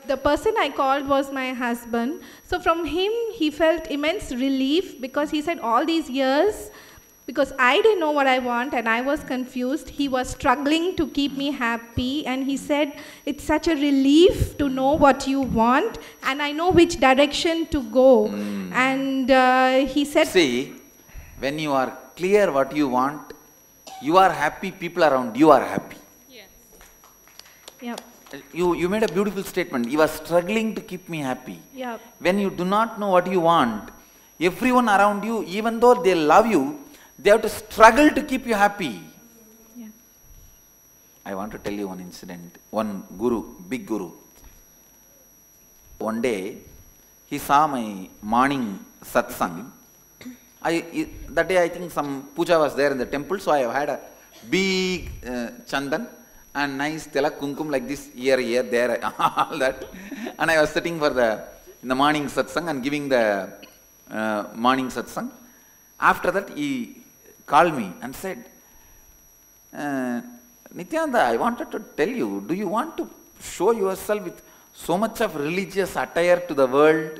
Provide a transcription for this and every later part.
the person I called was my husband. So from him, he felt immense relief because he said all these years, because I didn't know what I want and I was confused, he was struggling to keep me happy, and he said, it's such a relief to know what you want and I know which direction to go. And he said... See, when you are clear what you want, you are happy, people around you are happy. Yes. Yep. You made a beautiful statement. You are struggling to keep me happy. Yep. When you do not know what you want, everyone around you, even though they love you, they have to struggle to keep you happy. Yeah. I want to tell you one incident. One guru, big guru. One day, he saw my morning satsang. That day I think some puja was there in the temple, so I have had a big chandan and nice tilak kumkum like this, here, there, all that. And I was sitting in the morning satsang and giving the morning satsang. After that, he called me and said, Nityananda, I wanted to tell you, do you want to show yourself with so much of religious attire to the world?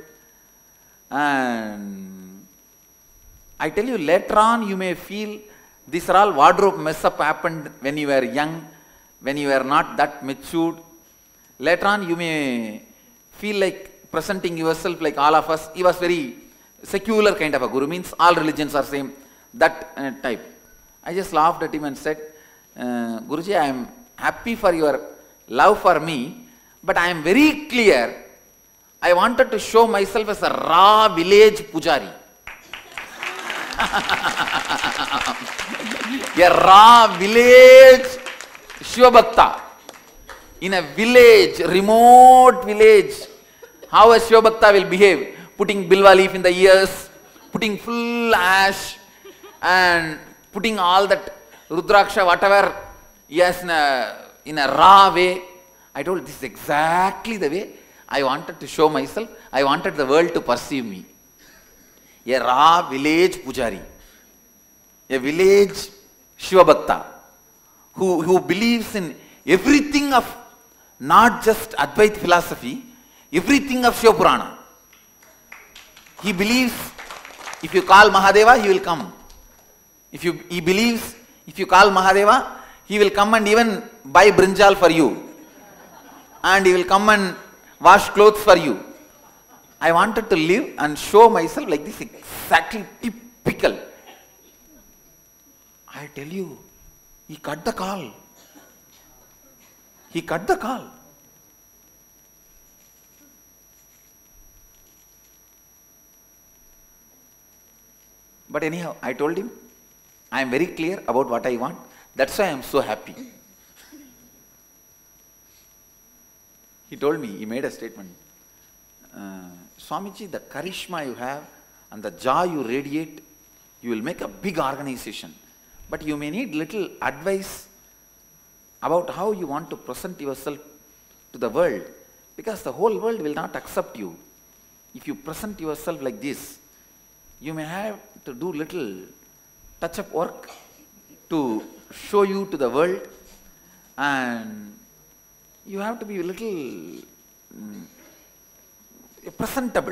And I tell you, later on you may feel these are all wardrobe mess up happened when you were young, when you were not that matured. Later on you may feel like presenting yourself like all of us. He was very secular kind of a guru, means all religions are same, that type. I just laughed at him and said, Guruji, I am happy for your love for me, but I am very clear, I wanted to show myself as a raw village pujari. A raw village Shiva Bhakta. In a village, remote village, how a Shiva Bhakta will behave? Putting bilva leaf in the ears, putting full ash, and putting all that Rudraksha, whatever, yes, in a raw way. I told, this is exactly the way I wanted to show myself. I wanted the world to perceive me. A raw village pujari, a village Shiva Bhakta, who believes in everything of not just Advaita philosophy, everything of Shiva Purana. He believes if you call Mahadeva, he will come. He believes if you call Mahadeva, he will come and even buy brinjal for you. And he will come and wash clothes for you. I wanted to live and show myself like this, exactly typical. I tell you, he cut the call. He cut the call. But anyhow, I told him, I am very clear about what I want. That's why I am so happy. He told me, he made a statement. Swamiji, the charisma you have and the joy you radiate, you will make a big organization. But you may need little advice about how you want to present yourself to the world. Because the whole world will not accept you. If you present yourself like this, you may have to do little touch-up work to show you to the world, and you have to be a little presentable.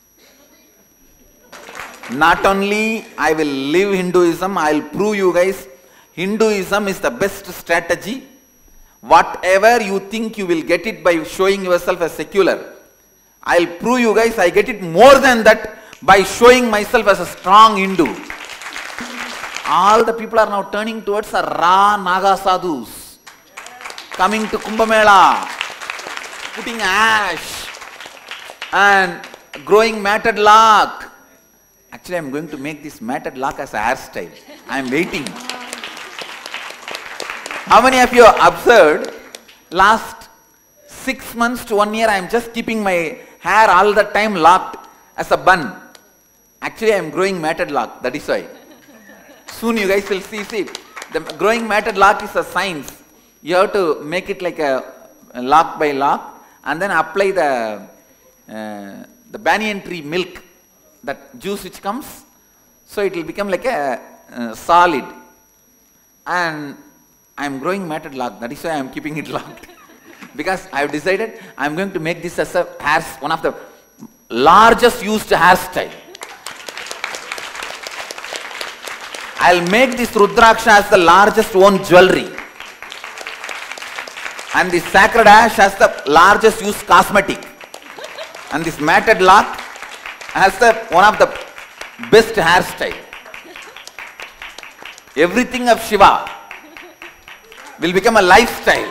Not only I will live Hinduism, I will prove you guys, Hinduism is the best strategy. Whatever you think you will get it by showing yourself as secular, I will prove you guys I get it more than that by showing myself as a strong Hindu. All the people are now turning towards a raw Naga sadhus, coming to Kumbh Mela, putting ash and growing matted lock. Actually, I am going to make this matted lock as a hairstyle. I am waiting. How many of you have observed last 6 months to 1 year I am just keeping my hair all the time locked as a bun. Actually, I am growing matted lock, that is why. Soon you guys will see, the growing matted lock is a science. You have to make it like a lock by lock and then apply the banyan tree milk, that juice which comes, so it will become like a solid. And I am growing matted lock, that is why I am keeping it locked. Because I have decided I am going to make this as one of the largest used hairstyle. I'll make this Rudraksha as the largest owned jewelry. And this sacred ash as the largest used cosmetic. And this matted lock as one of the best hairstyle. Everything of Shiva will become a lifestyle.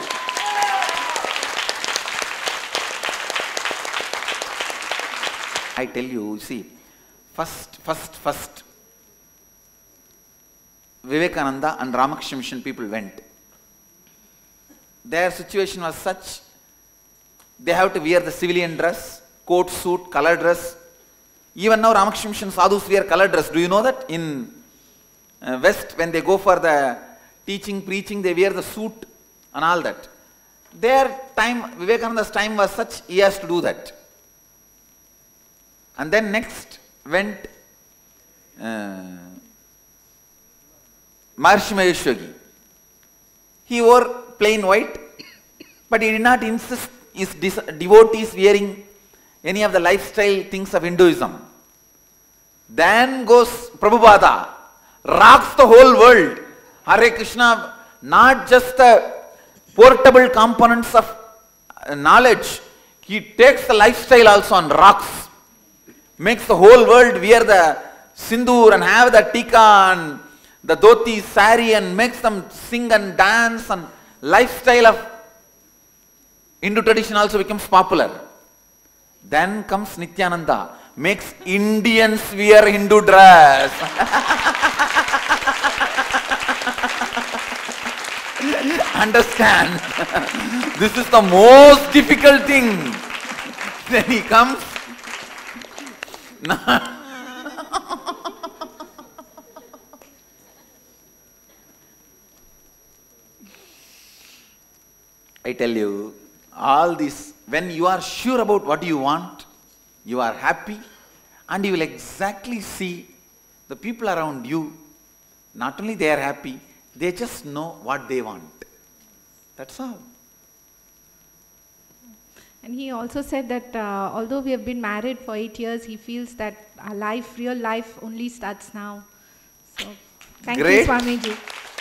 I tell you, see, first, Vivekananda and Ramakrishna Mission people went. Their situation was such, they have to wear the civilian dress, coat suit, color dress. Even now Ramakrishna Mission sadhus wear color dress. Do you know that? In West, when they go for the teaching, preaching, they wear the suit and all that. Their time, Vivekananda's time was such, he has to do that. And then next went Maharshi Mahesh Yogi. He wore plain white, but he did not insist his devotees wearing any of the lifestyle things of Hinduism. Then goes Prabhupada, rocks the whole world. Hare Krishna, not just the portable components of knowledge, he takes the lifestyle also and rocks. Makes the whole world wear the sindoor and have the tika and the dhoti, sari, and makes them sing and dance, and lifestyle of Hindu tradition also becomes popular. Then comes Nityananda, makes Indians wear Hindu dress. Understand? This is the most difficult thing. Then he comes. I tell you, all this, when you are sure about what you want, you are happy, and you will exactly see the people around you, not only they are happy, they just know what they want. That's all. And he also said that although we have been married for 8 years, he feels that our life, real life, only starts now. So, thank you, Swamiji.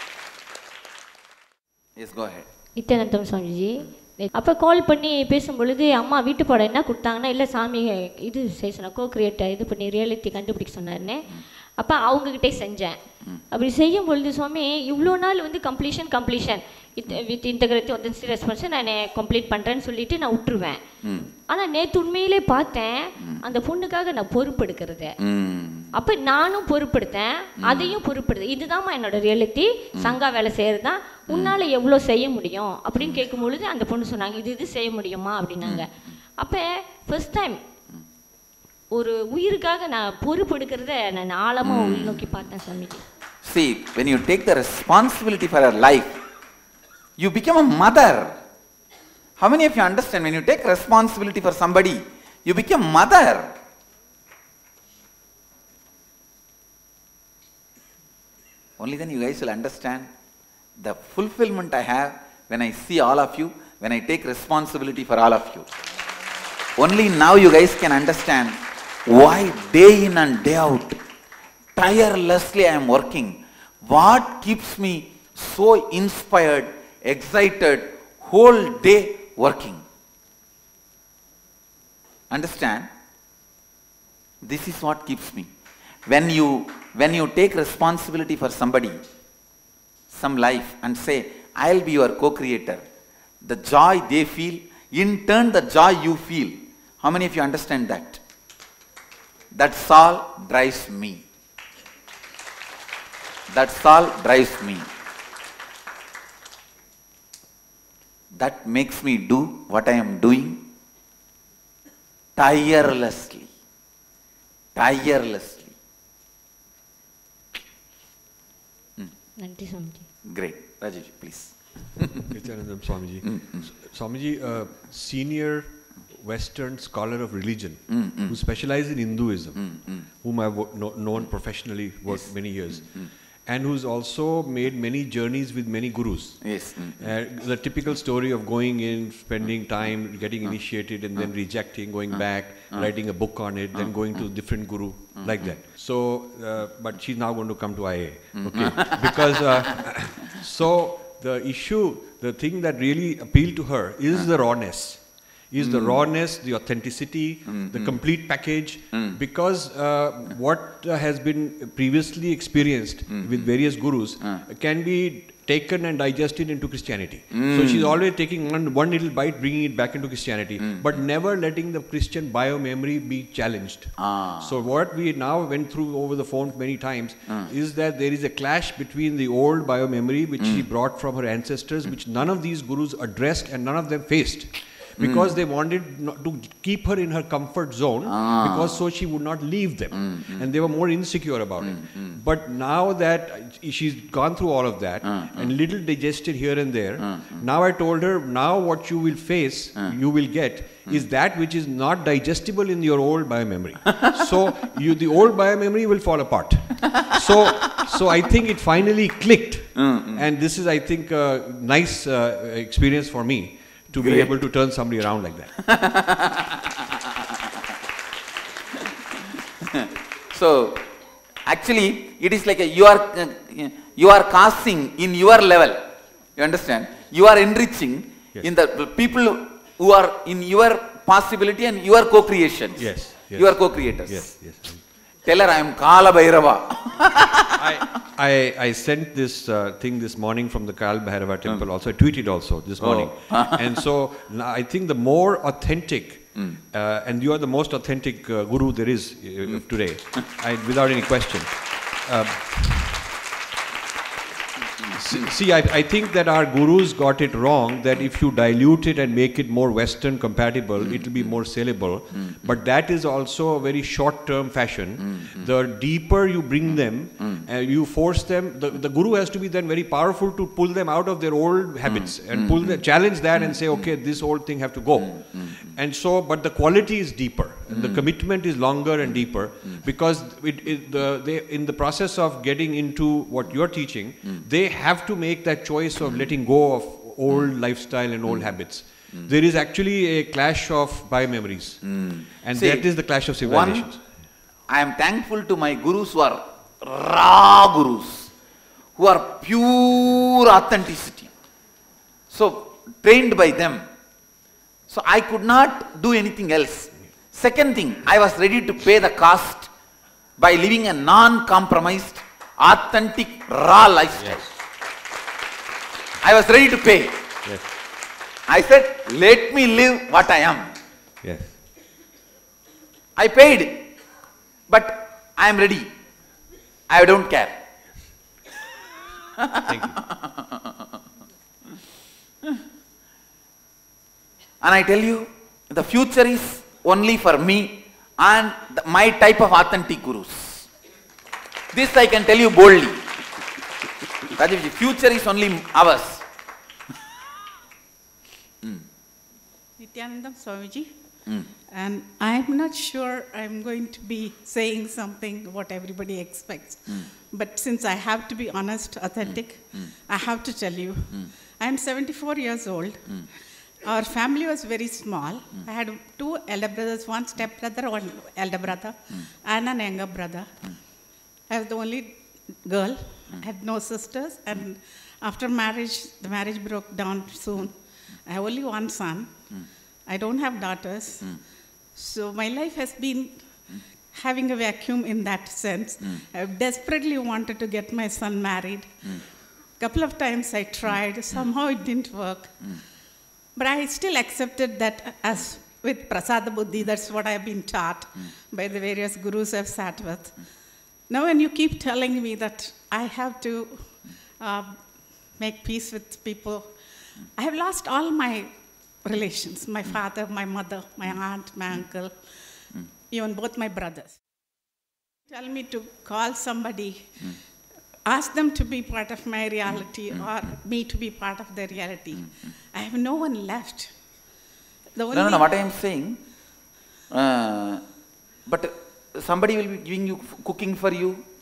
Yes, go ahead. Nithyanandam Swamiji அப்போ கால் பண்ணி பேசும்பொழுது அம்மா வீட்டு பாடம் என்ன கொடுத்தாங்கன்னா இல்லை சாமி இது செய்ய சொன்னால் கோ-கிரியேட்டர் இது பண்ணி ரியாலிட்டி கண்டுபிடிக்க சொன்னார்னே அப்போ அவங்கக்கிட்டே செஞ்சேன். அப்படி செய்யும் பொழுது சுவாமி இவ்வளோ நாள் வந்து கம்ப்ளீஷன் வித் இன்டெகிரிட்டி ஒத்தன்சி ரெஸ்பான்ஸை நான் கம்ப்ளீட் பண்ணுறேன்னு சொல்லிட்டு நான் விட்டுருவேன். ஆனால் நேற்று உண்மையிலே பார்த்தேன் அந்த பொண்ணுக்காக நான் பொறுப்பெடுக்கிறது. அப்போ நானும் பொறுப்பெடுத்தேன், அதையும் பொறுப்பெடுத்தேன். இதுதான்மா என்னோட ரியாலிட்டி, சங்கா வேலை செய்கிறது தான், உன்னால் எவ்வளோ செய்ய முடியும் அப்படின்னு கேட்கும் பொழுது அந்த பொண்ணு சொன்னாங்க இது செய்ய முடியுமா அப்படின்னாங்க. அப்போ ஃபர்ஸ்ட் டைம் ஒரு உயிருக்காக நான் பொறுப்பெடுக்கிறத நான் ஆழமாக உள்நோக்கி பார்த்தேன் Swamiji. See, when you take the responsibility for your life, you become a mother. How many of you understand? When you take responsibility for somebody, you become mother. Only then you guys will understand the fulfillment I have when I see all of you, when I take responsibility for all of you. Only now you guys can understand why day in and day out, tirelessly I am working. What keeps me so inspired, excited, whole day working? Understand? This is what keeps me. When you take responsibility for somebody, some life, and say, I'll be your co-creator, the joy they feel, in turn the joy you feel. How many of you understand that? That's all drives me. That's all drives me. That makes me do what I am doing tirelessly. Tirelessly. நன்றி Swamiji. Great. Rajesh, please. Nityanandam Swamiji. Swamiji, a senior Western scholar of religion who specializes in Hinduism, whom I've known professionally for many years. and who's also made many journeys with many gurus. Yes. The typical story of going in, spending time, getting initiated, and then rejecting, going back, writing a book on it, then going to different guru, like that. So, but she's now going to come to IA, okay? Because, so the issue, the thing that really appealed to her is the rawness. Is the rawness, the authenticity, the complete package, because what has been previously experienced with various gurus can be taken and digested into Christianity. So she's always taking one little bite, bringing it back into Christianity, but never letting the Christian bio-memory be challenged. So what we now went through over the phone many times is that there is a clash between the old bio-memory which she brought from her ancestors, which none of these gurus addressed and none of them faced. Because they wanted not to keep her in her comfort zone, because so she would not leave them. And they were more insecure about it. But now that she's gone through all of that, and little digested here and there, now I told her, now what you will face, you will get, is that which is not digestible in your old bio-memory. So the old bio-memory will fall apart. So I think it finally clicked. And this is, I think, a nice experience for me, to be able to turn somebody around like that. So, actually, it is like you are casting in your level. You understand? You are enriching in the people who are in your possibility and your co-creation. Yes. You are co-creators. Yes. Tell her I am Kala Bhairava. I sent this thing this morning from the Kala Bhairava temple also. I tweeted also this morning. And so I think the more authentic, and you are the most authentic guru there is today, without any question. See, I think that our gurus got it wrong, that if you dilute it and make it more Western compatible, it will be more saleable. But that is also a very short-term fashion. The deeper you bring them, you force them, the guru has to be then very powerful to pull them out of their old habits and challenge that and say, okay, this old thing have to go. And so, but the quality is deeper, and the commitment is longer and deeper, because in the process of getting into what you're teaching, they have to make that choice of letting go of old lifestyle and old habits. There is actually a clash of bio-memories, and that is the clash of civilizations. I am thankful to my gurus who are raw gurus, who are pure authenticity. So, trained by them. So, I could not do anything else. Second thing, I was ready to pay the cost by living a non-compromised, authentic, raw lifestyle. Yes. I was ready to pay. Yes. I said, let me live what I am. Yes. I paid, but I am ready. I don't care. Thank you. And I tell you, the future is only for me and my type of authentic gurus. This I can tell you boldly. Rajiv ji, future is only ours. Nityanandam Swamiji, and I'm not sure I'm going to be saying something what everybody expects. But since I have to be honest, authentic, I have to tell you, I'm 74 years old. Our family was very small. I had two elder brothers, one step brother, one elder brother, and an younger brother. I was the only girl. I had no sisters, and after marriage, the marriage broke down soon. I have only one son. I don't have daughters. So my life has been having a vacuum in that sense. I desperately wanted to get my son married. Couple of times I tried. Somehow it didn't work. But I still accepted that as with Prasada Buddhi, that's what I've been taught by the various gurus I've sat with. Now when you keep telling me that I have to make peace with people, I have lost all my relations, my father, my mother, my aunt, my uncle, even both my brothers. Tell me to call somebody, ask them to be part of my reality or me to be part of their reality. I have no one left. No, what I am saying, but somebody will be giving you cooking for you.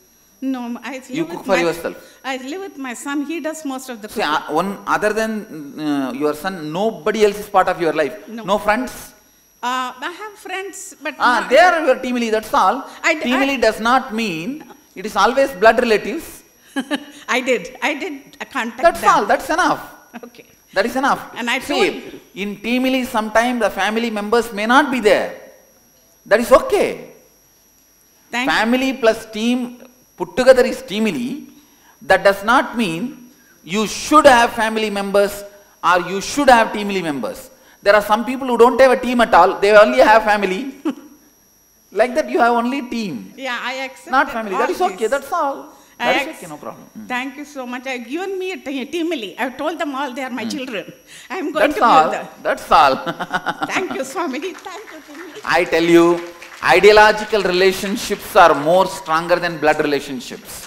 No, I live You with cook for my, yourself. I live with my son. He does most of the See, cooking. one other than your son, nobody else is part of your life. No. No friends. I have friends, but They are your teamily, that's all. Teamily I- does not mean it is always blood relatives. I did contact That's them. all, that's enough. Okay. That is enough. And I See, in teamily sometimes the family members may not be there. That is okay. Thank Family plus team put together is teamily. That does not mean you should have family members or you should have teamily members. There are some people who don't have a team at all, they only have family. Like that you have only team, Yeah, I accept. not family. That is okay, this. that's all. I That is ex- okay, no problem. Thank you so much. I've given me a teamily. I've told them all they are my children. I'm going That's to all. build them. That's all. Thank you, Swamiji. Thank you, teamily. I tell you, ideological relationships are more stronger than blood relationships.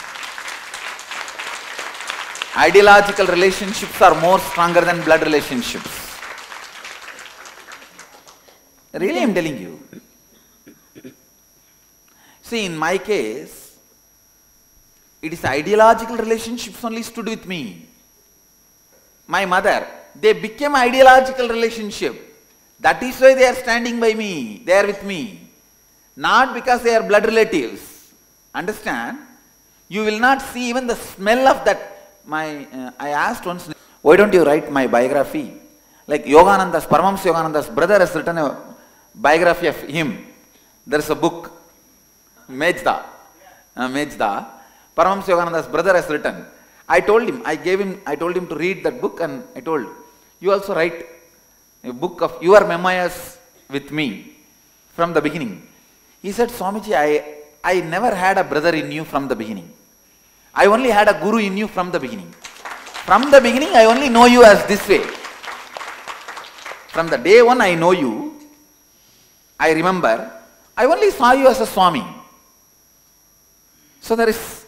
Ideological relationships are more stronger than blood relationships. Really, I'm telling you. See, in my case, it is ideological relationships only stood with me. My mother, they became ideological relationship. That is why they are standing by me, they are with me. Not because they are blood relatives. Understand? You will not see even the smell of that. I asked once, why don't you write my biography? Like Yogananda's, Paramahamsa Yogananda's brother has written a biography of him. There is a book, Mejda. Paramahamsa Yogananda's brother has written. I told him to read that book, and I told, you also write a book of your memoirs with me from the beginning. He said, Swamiji, I never had a brother in you from the beginning. I only had a guru in you from the beginning. From the beginning, I only know you as this way. From the day one I know you, I remember, I only saw you as a Swami. So there is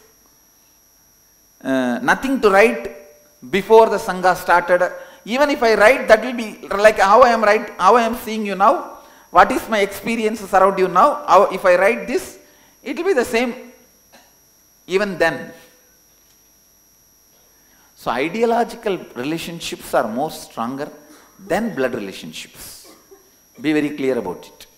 nothing to write before the Sangha started. Even if I write, that will be like how I am seeing you now. What is my experiences around you now? If I write this, it will be the same even then. So ideological relationships are more stronger than blood relationships. Be very clear about it.